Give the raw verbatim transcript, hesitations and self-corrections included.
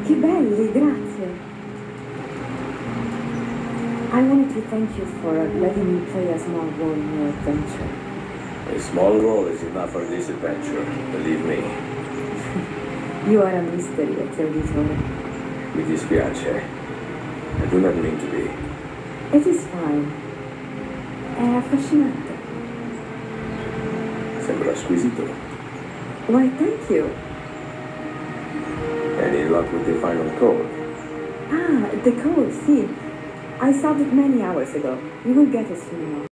Che belli, grazie. I wanted to thank you for letting me play a small role in your adventure. A small role is enough for this adventure, believe me. You are a mystery, Auditore. Mi dispiace. I do not mean to be. It is fine. È affascinante. Sembra squisito. Why, thank you. Any luck with the final code? Ah, the code, see. I solved it many hours ago. You will get it soon enough.